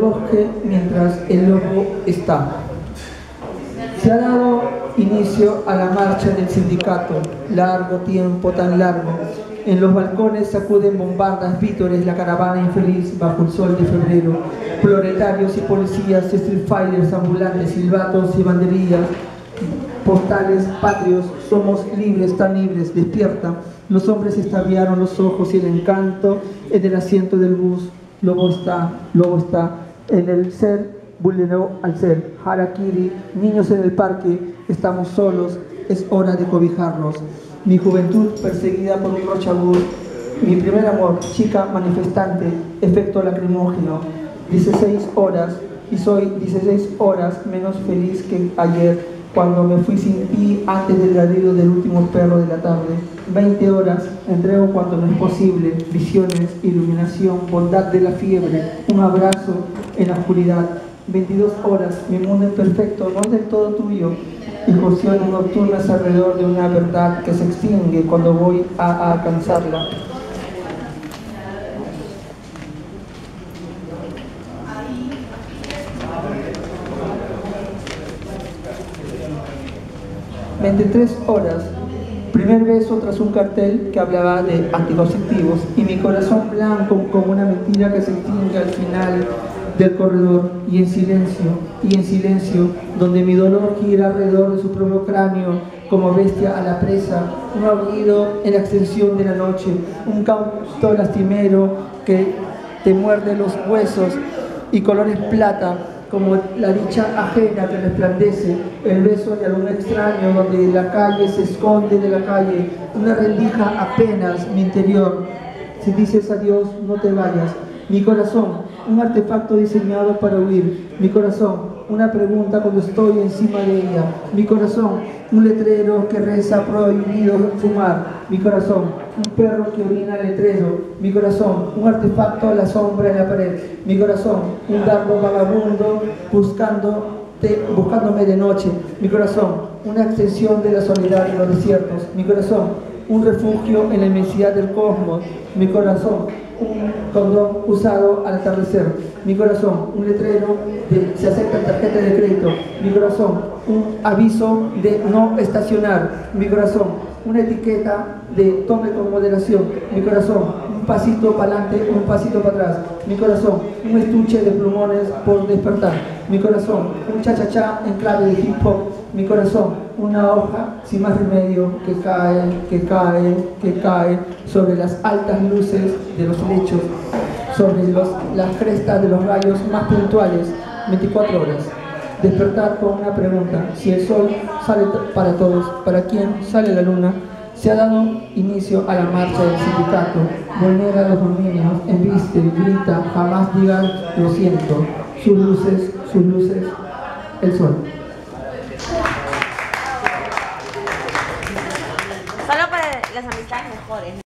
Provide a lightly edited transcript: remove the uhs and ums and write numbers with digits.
bosque mientras el lobo está. Se ha dado inicio a la marcha del sindicato, largo tiempo tan largo. En los balcones sacuden bombardas, vítores, la caravana infeliz bajo el sol de febrero. Proletarios y policías, street fighters, ambulantes, silbatos y banderillas, postales patrios, somos libres, tan libres, despierta. Los hombres extraviaron los ojos y el encanto en el asiento del bus. Lobo está, en el ser vulneró al ser. Harakiri, niños en el parque, estamos solos, es hora de cobijarnos. Mi juventud perseguida por un rochabur, mi primer amor, chica manifestante, efecto lacrimógeno, 16 horas, y soy 16 horas menos feliz que ayer, cuando me fui sin ti antes del ladrido del último perro de la tarde. 20 horas, entrego cuanto no es posible, visiones, iluminación, bondad de la fiebre, un abrazo en la oscuridad. 22 horas, mi mundo imperfecto no es del todo tuyo. Incursiones nocturnas alrededor de una verdad que se extingue cuando voy a alcanzarla. «23 horas, primer beso tras un cartel que hablaba de anticonceptivos y mi corazón blanco como una mentira que se extingue al final del corredor y en silencio, donde mi dolor gira alrededor de su propio cráneo como bestia a la presa, un aullido en la extensión de la noche, un canto lastimero que te muerde los huesos y colores plata, como la dicha ajena que resplandece, el beso de algún extraño donde la calle se esconde de la calle, una rendija apenas mi interior. Si dices adiós, no te vayas. Mi corazón, un artefacto diseñado para huir. Mi corazón, una pregunta cuando estoy encima de ella. Mi corazón, un letrero que reza prohibido fumar. Mi corazón, un perro que orina al letrero. Mi corazón, un artefacto a la sombra en la pared. Mi corazón, un dardo vagabundo buscándome de noche. Mi corazón, una extensión de la soledad en los desiertos. Mi corazón, un refugio en la inmensidad del cosmos. Mi corazón, un condón usado al atardecer. Mi corazón, un letrero de se aceptan tarjetas de crédito. Mi corazón, un aviso de no estacionar. Mi corazón, una etiqueta de tome con moderación. Mi corazón, un pasito para adelante, un pasito para atrás. Mi corazón, un estuche de plumones por despertar. Mi corazón, un cha-cha-cha en clave de hip hop. Mi corazón, una hoja sin más remedio que cae sobre las altas luces de los lechos, sobre las crestas de los rayos más puntuales. 24 horas. Despertar con una pregunta: si el sol sale para todos, ¿para quién sale la luna? Se ha dado inicio a la marcha del sindicato. Vulnera a los dominios, embiste, grita, jamás digan lo siento. Sus luces, el sol. Solo para las amistades mejores.